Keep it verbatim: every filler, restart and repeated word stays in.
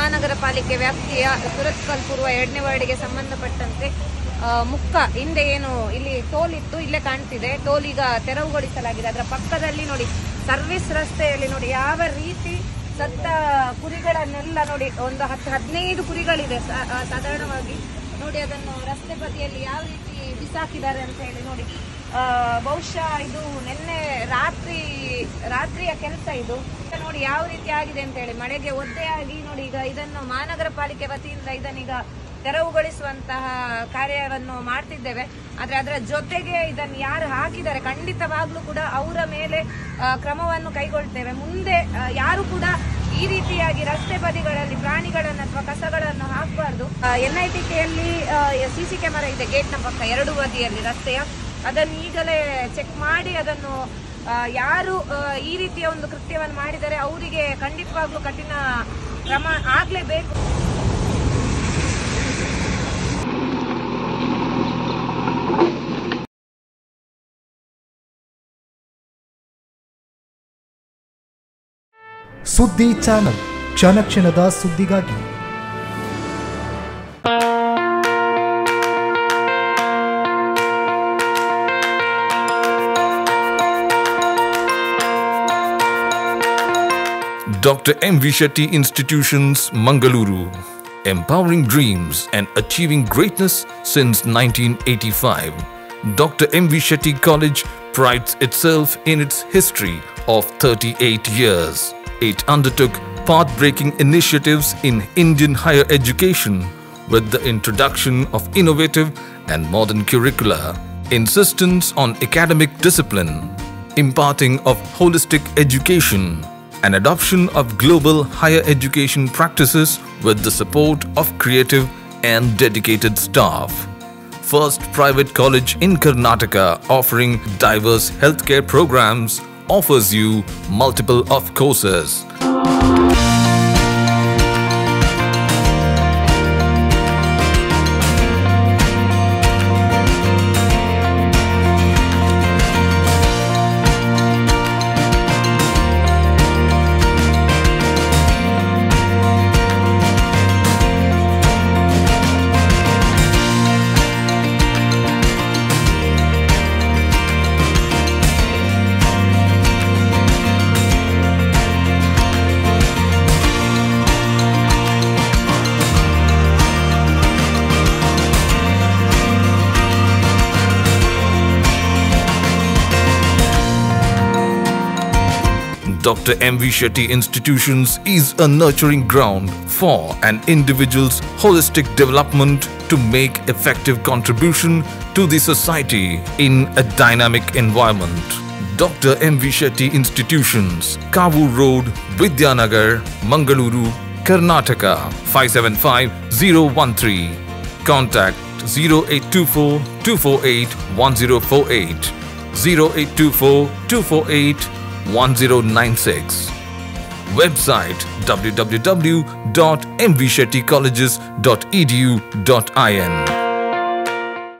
ಮಹಾನಗರ ಪಾಲಿಕೆ ವ್ಯಾಪ್ತಿಯ ಸುರತ್ಕಲ್ ಪೂರ್ವ ಎರಡನೇ ವಾರ್ಡಿಗೆ ಸಂಬಂಧಪಟ್ಟಂತೆ ಮುಕ್ಕ ಹಿಂದೆ ಏನು ಇಲ್ಲಿ ಟೋಲ್ ಇತ್ತು, ಇಲ್ಲೇ ಕಾಣ್ತಿದೆ. ಟೋಲ್ ಈಗ ತೆರವುಗೊಳಿಸಲಾಗಿದೆ. ಅದರ ಪಕ್ಕದಲ್ಲಿ ನೋಡಿ ಸರ್ವಿಸ್ ರಸ್ತೆಯಲ್ಲಿ ನೋಡಿ ಯಾವ ರೀತಿ ಸತ್ತ ಕುರಿಗಳನ್ನೆಲ್ಲ ನೋಡಿ, ಒಂದು ಹತ್ತು ಹದಿನೈದು ಕುರಿಗಳಿದೆ ಸಾಧಾರಣವಾಗಿ. ನೋಡಿ ಅದನ್ನು ರಸ್ತೆ ಬದಿಯಲ್ಲಿ ಯಾವ ರೀತಿ ಬಿಸಾಕಿದ್ದಾರೆ ಅಂತ ಹೇಳಿ ನೋಡಿ. ಬಹುಶಃ ಇದು ನಿನ್ನೆ ರಾತ್ರಿ ರಾತ್ರಿಯ ಕೆಲಸ ಇದು. ನೋಡಿ ಯಾವ ರೀತಿ ಆಗಿದೆ ಅಂತ ಹೇಳಿ, ಮಳೆಗೆ ಒದ್ದೆಯಾಗಿ ನೋಡಿ. ಈಗ ಇದನ್ನು ಮಹಾನಗರ ಪಾಲಿಕೆ ವತಿಯಿಂದ ಇದನ್ನೀಗ ತೆರವುಗೊಳಿಸುವಂತಹ ಕಾರ್ಯವನ್ನು ಮಾಡ್ತಿದ್ದೇವೆ. ಆದ್ರೆ ಅದರ ಜೊತೆಗೆ ಇದನ್ನು ಯಾರು ಹಾಕಿದ್ದಾರೆ ಖಂಡಿತವಾಗ್ಲೂ ಕೂಡ ಅವರ ಮೇಲೆ ಕ್ರಮವನ್ನು ಕೈಗೊಳ್ತೇವೆ. ಮುಂದೆ ಯಾರು ಕೂಡ ಈ ರೀತಿಯಾಗಿ ರಸ್ತೆ ಬದಿಗಳಲ್ಲಿ ಪ್ರಾಣಿಗಳನ್ನು ಅಥವಾ ಕಸಗಳನ್ನು ಹಾಕಬಾರ್ದು. ಎನ್ ಐ ಟಿ ಕೆಯಲ್ಲಿ ಸಿಸಿ ಕ್ಯಾಮೆರಾ ಇದೆ ಗೇಟ್ನ ಪಕ್ಕ ಎರಡು ಬದಿಯಲ್ಲಿ ರಸ್ತೆಯ. ಅದನ್ನು ಈಗಲೇ ಚೆಕ್ ಮಾಡಿ ಅದನ್ನು ಯಾರು ಈ ರೀತಿಯ ಒಂದು ಕೃತ್ಯವನ್ನು ಮಾಡಿದರೆ ಅವರಿಗೆ ಖಂಡಿತವಾಗ್ಲೂ ಕಠಿಣ ಕ್ರಮ ಆಗ್ಲೇಬೇಕು. ಸುದ್ದಿ ಚಾನಲ್, ಕ್ಷಣ ಕ್ಷಣದ ಸುದ್ದಿಗಾಗಿ. Doctor M V Shetty Institutions, Mangaluru, empowering dreams and achieving greatness since nineteen eighty-five. Doctor M V Shetty College prides itself in its history of thirty-eight years. It undertook path-breaking initiatives in Indian higher education with the introduction of innovative and modern curricula, insistence on academic discipline, imparting of holistic education, and adoption of global higher education practices with the support of creative and dedicated staff. First private college in Karnataka offering diverse healthcare programs offers you multiple of courses. Doctor M V Shetty Institutions is a nurturing ground for an individual's holistic development to make effective contribution to the society in a dynamic environment. Doctor M V Shetty Institutions, Kavu Road, Vidyanagar, Mangaluru, Karnataka, five seven five zero one three. Contact zero eight two four two four eight one zero four eight, zero eight two four two four eight one zero nine six. Website w w w dot m v shetty colleges dot e d u dot i n.